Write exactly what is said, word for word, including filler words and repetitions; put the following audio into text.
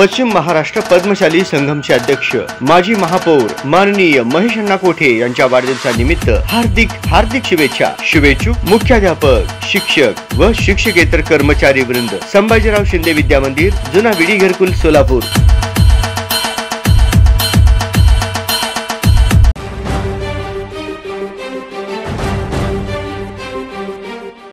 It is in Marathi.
पश्चिम महाराष्ट्र पद्मशाली संघमचे अध्यक्ष माजी महापौर माननीय महेश अण्णा कोठे यांच्या वाढदिवसानिमित्त हार्दिक हार्दिक शुभेच्छा। शुभेच्छुक मुख्याध्यापक, शिक्षक व शिक्षकेतर कर्मचारी वृंद, संभाजीराव शिंदे विद्यामंदिर, जुना विडी घरकुल, सोलापूर।